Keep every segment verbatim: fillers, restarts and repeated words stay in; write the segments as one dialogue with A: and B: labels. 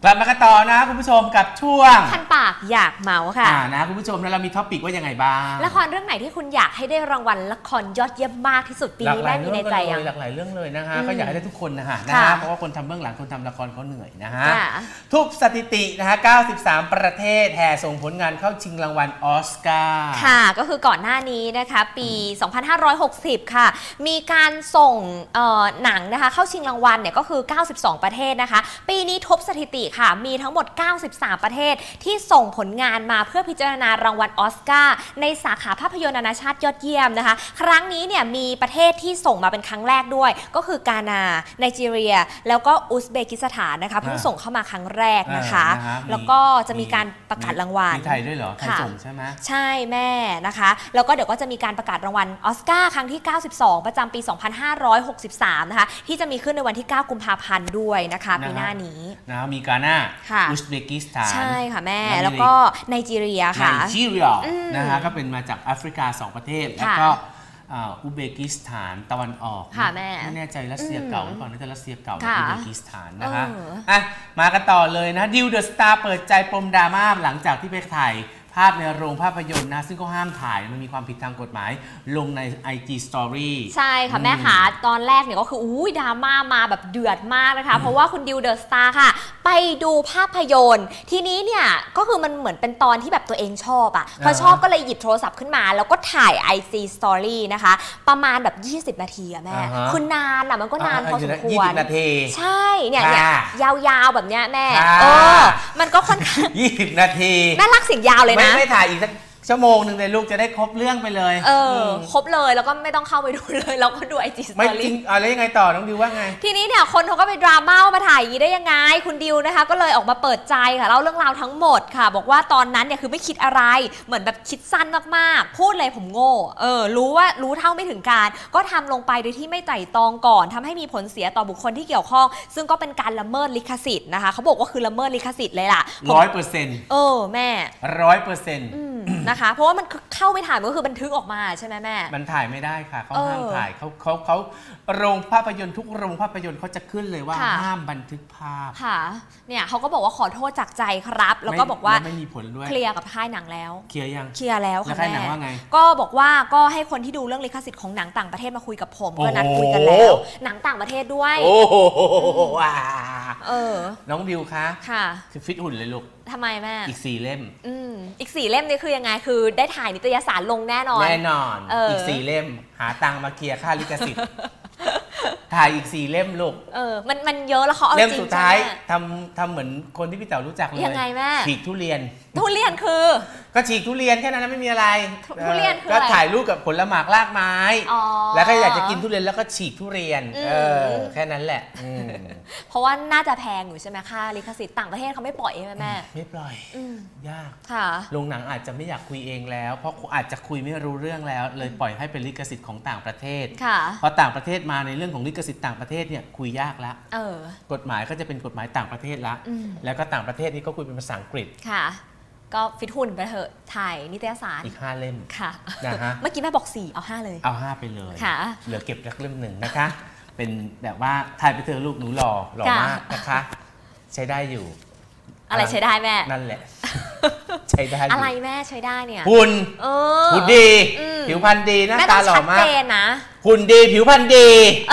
A: กลับมากันต่อนะคุณผู้ชมกับช่วง
B: คันปากอยากเมาค่ะ
A: นะคุณผู้ชมแล้วเรามีท็อปิกว่ายังไงบ้าง
B: ละครเรื่องไหนที่คุณอยากให้ได้รางวัลละครยอดเยี่ยมมากที่สุดปีนี้แม่มีในใจยัง
A: หลากหลายเรื่องเลยนะคะก็อยากให้ได้ทุกคนนะฮะนะฮะเพราะว่าคนทำเบื้องหลังคนทำละครเขาเหนื่อยนะฮะทุบสถิตินะฮะเก้าสิบสามประเทศแห่ส่งผลงานเข้าชิงรางวัลออสการ์
B: ค่ะก็คือก่อนหน้านี้นะคะปีสองพันห้าร้อยหกสิบค่ะมีการส่งหนังนะคะเข้าชิงรางวัลเนี่ยก็คือเก้าสิบสองประเทศนะคะปีนี้ทุบสถิติค่ะมีทั้งหมดเก้าสิบสามประเทศที่ส่งผลงานมาเพื่อพิจารณารางวัลออสการ์ในสาขาภาพยนตร์นานาชาติยอดเยี่ยมนะคะครั้งนี้เนี่ยมีประเทศที่ส่งมาเป็นครั้งแรกด้วยก็คือกานาไนจีเรียแล้วก็อุซเบกิสถานนะคะเพิ่งส่งเข้ามาครั้งแรกนะคะแล้วก็จะมีการประกาศรางวัล
A: มีไทยด้วยเหรอไทยส่งใช่ไหม
B: ใช่แม่นะคะแล้วก็เดี๋ยวก็จะมีการประกาศรางวัลออสการ์ครั้งที่เก้าสิบสองประจำปีสองพันห้าร้อยหกสิบสามนะคะที่จะมีขึ้นในวันที่เก้ากุมภาพันธ์ด้วยนะคะปีหน้านี้
A: นะมีกานาอุซเบกิสถาน
B: ใช่ค่ะแม่แล้วก็ไนจีเรียค่ะ
A: ไนจีเรียนะคะก็เป็นมาจากแอฟริกาสองประเทศแล้วก็อุซเบกิสถานตะวันออกไม่แน่ใจรัสเซียเก่าหรือเปล่าน่าจะรัสเซียเก่าอุซเบกิสถานนะคะอ่ะมากันต่อเลยนะดิวเดอะสตาร์เปิดใจปมดราม่าหลังจากที่ไปถ่ายภาพในโรงภาพยนตร์นะซึ่งก็ห้ามถ่ายมันมีความผิดทางกฎหมายลงใน ไอ จี Story
B: ใช่ค่ะแม่ขาตอนแรกเนี่ยก็คืออุ้ยดราม่ามาแบบเดือดมากนะคะเพราะว่าคุณดิวเดอะสตาร์ค่ะไปดูภาพยนตร์ทีนี้เนี่ยก็คือมันเหมือนเป็นตอนที่แบบตัวเองชอบอ่ะพอชอบก็เลยหยิบโทรศัพท์ขึ้นมาแล้วก็ถ่าย ไอ จี Story นะคะประมาณแบบยี่สิบนาทีอะแม่คือนานอะมันก็นานพอสมควรใช่เนี่ยยาวๆแบบเนี้ยแม่เออมันก็ค่อนข้าง
A: ยี่สิบนาที
B: น่ารักเสียงยาวเลยนะ
A: ไม่ถ่ายอีกสักชั่วโมงหนึ่งเลยลูกจะได้ครบเรื่องไปเลย
B: เออครบเลยแล้วก็ไม่ต้องเข้าไปดูเลยเราก็ดู ไอ จี Story
A: ไม่จริงอะไรยังไงต่อน้องดิวว่าไง
B: ทีนี้เนี่ยคนเขาก็ไปดราม่ามาถ่ายอย่างนี้ได้ยังไงคุณดิวนะคะก็เลยออกมาเปิดใจค่ะเล่าเรื่องราวทั้งหมดค่ะบอกว่าตอนนั้นเนี่ยคือไม่คิดอะไรเหมือนแบบคิดสั้นมากๆพูดเลยผมโง่เออรู้ว่ารู้เท่าไม่ถึงการก็ทำลงไปโดยที่ไม่ไต่ตองก่อนทำให้มีผลเสียต่อบุคคลที่เกี่ยวข้องซึ่งก็เป็นการละเมิดลิขสิทธิ์นะคะเขาบอกว่าคือละเมิดลิขสิทธิ์เลยล่ะ
A: ร้อยเปอร์เซ็นต์
B: เออแม่
A: ร้อยเปอร์เซ็นต์
B: นะคะเพราะว่ามันเข้าไปถ่ายมันก็คือบันทึกออกมาใช่ไหมแม่
A: มันถ่ายไม่ได้ค่ะเขาห้ามถ่ายเขาเขาเขาโรงภาพยนตร์ทุกโรงภาพยนตร์เขาจะขึ้นเลยว่าห้ามบันทึกภาพ
B: ค่ะเนี่ยเขาก็บอกว่าขอโทษจากใจครับแล้วก็บอกว่า
A: ไม่มีผลด้วย
B: เคลียร์กับค่ายหนังแล้ว
A: เคลียร์ยัง
B: เคลียร์แล้วค่ะ
A: แม่
B: ก็บอกว่าก็ให้คนที่ดูเรื่องลิขสิทธิ์ของหนังต่างประเทศมาคุยกับผมก็นัดคุยกันแล้วหนังต่างประเทศด้วย
A: โอ้โหว้า
B: เออ
A: น้องดิวคะ
B: ค่ะ
A: คือฟิตหุ่นเลยลูก
B: ทำไมแม่
A: อีกสี่เล่ม
B: อืมอีกสี่เล่มนี่คือยังไงคือได้ถ่ายนิตยสารลงแน่นอน
A: แน่นอนอีกสี่เล่มหาตังค์มาเคลียร์ค่าลิขสิทธิ์ถ่ายอีกสี่เล่มลูก
B: เออมันมันเยอะแล้วเขาเอาจริง
A: เล่มสุดท้ายทำทำเหมือนคนที่พี่เต๋อรู้จักเลย
B: ยังไงแม่
A: ฉีกทุเรียน
B: ทุเรียนคือ
A: ก็ฉีกทุเรียนแค่นั้นไม่มีอะไร
B: ทุเรียนคือ
A: ก็ถ่ายรูปกับผลหมากรากไม้แล้วก็อยากจะกินทุเรียนแล้วก็ฉีกทุเรียนเออแค่นั้นแหละ
B: เพราะว่าน่าจะแพงอยู่ใช่ไหมค่าลิขสิทธิ์ต่างประเทศเขาไม่ปล่อยใช่ไหมแม่
A: ไม่ปล่อยยาก
B: ค่ะ
A: โรงหนังอาจจะไม่อยากคุยเองแล้วเพราะอาจจะคุยไม่รู้เรื่องแล้วเลยปล่อยให้เป็นลิขสิทธิ์ของต่างประเทศพอต่างประเทศมาในเรื่องของลิขสิทธิ์ต่างประเทศเนี่ยคุยยากละกฎหมายก็จะเป็นกฎหมายต่างประเทศละแล้วก็ต่างประเทศนี่ก็คุยเป็นภาษาอังกฤษ
B: ค่ะก็ฟิตหุ่นไปเถอะถ่ายนิตยสาร
A: อีกห้าเล่ม
B: ค่ะ
A: นะฮะ
B: เมื่อกี้แม่บอกสี่เอาห้าเลย
A: เอาห้าไปเลย
B: ค่ะ
A: เหลือเก็บรักเล่มหนึ่งนะคะเป็นแบบว่าถ่ายไปเถอะลูกหนูหล่อหล่อมากนะคะใช้ได้อยู่
B: อะไรใช้ได้แม่
A: นั่นแหละใช้ได้
B: อะไรแม่ใช้ได้เนี่ย
A: หุ่นหุ่นดีผิวพรรณดีหน้าตาหล่อมากหุ่นดีผิวพรรณดี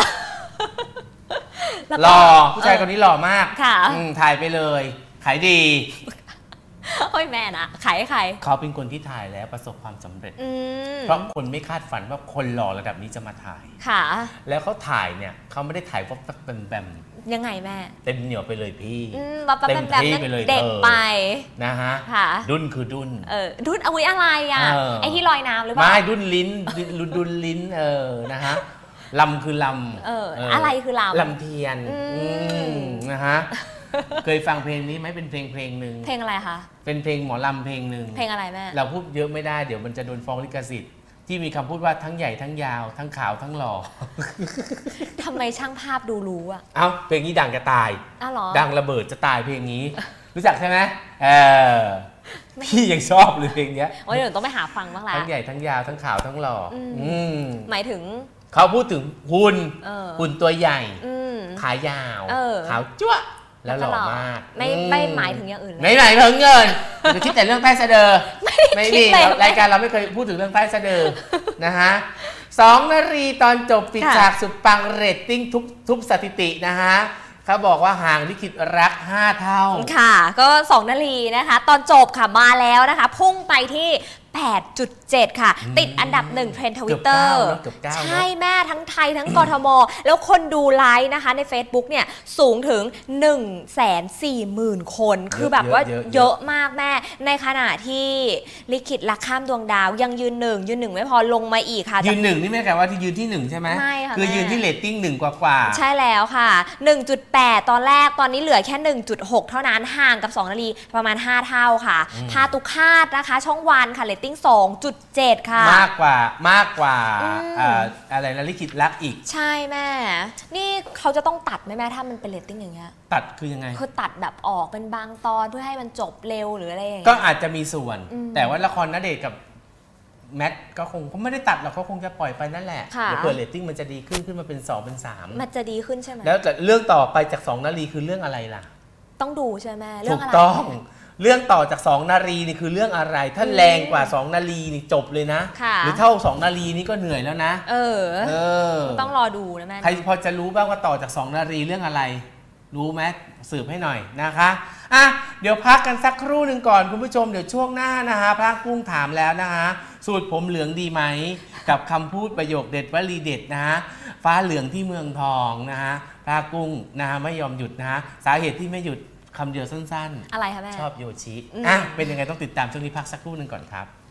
A: หล่อผู้ชายคนนี้หล่อมากถ่ายไปเลยขายดี
B: โอ้ยแม่นะขายให้ใคร
A: เขาเป็นคนที่ถ่ายแล้วประสบความสำเร็จเพราะคนไม่คาดฝันว่าคนหล่อระดับนี้จะมาถ่าย
B: ค่ะ
A: แล้วเขาถ่ายเนี่ยเขาไม่ได้ถ่ายเพราะเป็นแบม
B: ยังไงแม่
A: เต็มเหนียวไปเลยพี่
B: เต็มที่ไปเลยเด็กไป
A: นะฮะดุนคือดุน
B: เออดุนเอาไว้อะไรอ่ะไอที่ลอยน้ำหรือเปล่า
A: ไม่ดุนลิ้นดุนลิ้นเออนะฮะลำคือลำ
B: เอออะไรคือล
A: ำลำเทียนนะฮะเคยฟังเพลงนี้ไหมเป็นเพลงเพลงหนึ่ง
B: เพลงอะไรคะ
A: เป็นเพลงหมอลำเพลงหนึ่ง
B: เพลงอะไรแม่
A: เราพูดเยอะไม่ได้เดี๋ยวมันจะโดนฟ้องลิขสิทธิ์ที่มีคำพูดว่าทั้งใหญ่ทั้งยาวทั้งขาวทั้งหล่อ
B: ทำไมช่างภาพดูรู้อ่ะ
A: เอ้าเพลงนี้ดังจะตาย
B: อ้าวเหรอ
A: ดังระเบิดจะตายเพลงนี้รู้จักใช่ไหมเออพี่ยังชอบเลยเพลงนี้
B: โอ้ยเดี๋ยวต้องไปหาฟังบ้างละ
A: ทั้งใหญ่ทั้งยาวทั้งขาวทั้งหล่อ
B: หมายถึง
A: เขาพูดถึงหุ่นหุ่นตัวใหญ่ขายาวขาวจ้วะแล้วหล่อมาก
B: ไม่ไม่หมายถึงอย่างอื่น
A: ไม่หมายถึงเงินจะคิดแต่เรื่องใต้สะดือไม่มีรายการเราไม่เคยพูดถึงเรื่องใต้สะดือนะฮะสองนาทีตอนจบปิดฉากสุดปังเรตติ้งทุบทุบสถิตินะฮะเขาบอกว่าห่างลิขิตรักห้าเท่า
B: ค่ะก็สองนาทีนะคะตอนจบค่ะมาแล้วนะคะพุ่งไปที่ แปดจุดเจ็ด ค่ะติดอันดับหนึ่งเทรนด์ทวิตเตอร์ใช่แม่ทั้งไทยทั้งกทมแล้วคนดูไลฟ์นะคะใน Facebook เนี่ยสูงถึง หนึ่งแสนสี่หมื่น คนคือแบบว่าเยอะมากแม่ในขณะที่ลิขิตรักข้ามดวงดาวยังยืนหนึ่งยืนหนึ่งไม่พอลงมาอีกค่ะ
A: ยืนหนึ่งนี่ไม่แปลว่าที่ยืนที่หนึ่งใช่ไหม
B: ไม่ค่ะ
A: คือยืนที่เรตติ้งหนึ่งกว่า
B: ใช่แล้วค่ะ หนึ่งจุดแปด ตอนแรกตอนนี้เหลือแค่ หนึ่งจุดหก เท่านั้นห่างกับสองนาทีประมาณห้าเท่าค่ะพาตุคาตนะคะช่องวันค่ะเรตติ้งสองจุดเจ็ด ค่ะ
A: มากกว่ามากกว่าอะไรนะลิขิตรักอีก
B: ใช่แม่นี่เขาจะต้องตัดไหมแม่ถ้ามันเป็นเรตติ้งอย่างเงี้ย
A: ตัดคือยังไง
B: คือตัดแบบออกเป็นบางตอนเพื่อให้มันจบเร็วหรืออะไรอย่างเงี้
A: ยก็อาจจะมีส่วนแต่ว่าละครณเดชน์กับแมทก็คงเขาไม่ได้ตัดหรอกเขาคงจะปล่อยไปนั่นแหละเดี๋ยวเผื่อเรตติ้งมันจะดีขึ้นขึ้นมาเป็นสองเป็นสาม
B: มันจะดีขึ้นใช่ไหม
A: แล้วเรื่องต่อไปจากสองนาทีคือเรื่องอะไรล่ะ
B: ต้องดูใช่ไหมเรื่
A: องอะไรถูกต้องเรื่องต่อจากสองนาทีนี่คือเรื่องอะไรถ้าแรงกว่าสองนาทีนี่จบเลยนะหรือเท่าสองนาทีนี่ก็เหนื่อยแล้วนะ
B: เออเออต้องรอดูนะแม่
A: ใครพอจะรู้บ้างว่าต่อจากสองนาทีเรื่องอะไรรู้ไหมสืบให้หน่อยนะคะอ่ะเดี๋ยวพักกันสักครู่หนึ่งก่อนคุณผู้ชมเดี๋ยวช่วงหน้านะคะพระกุ้งถามแล้วนะคะสูตรผมเหลืองดีไหมกับคำพูดประโยคเด็ดวลีเด็ดนะฮะฟ้าเหลืองที่เมืองทองนะฮะพระกุ้งนะฮะไม่ยอมหยุดนะฮะสาเหตุที่ไม่หยุดคำเดียวสั้น
B: ๆอะไรคะแม่
A: ชอบโยชิอ่ะเป็นยังไงต้องติดตามช่วงนี้พักสักครู่หนึ่งก่อนครับ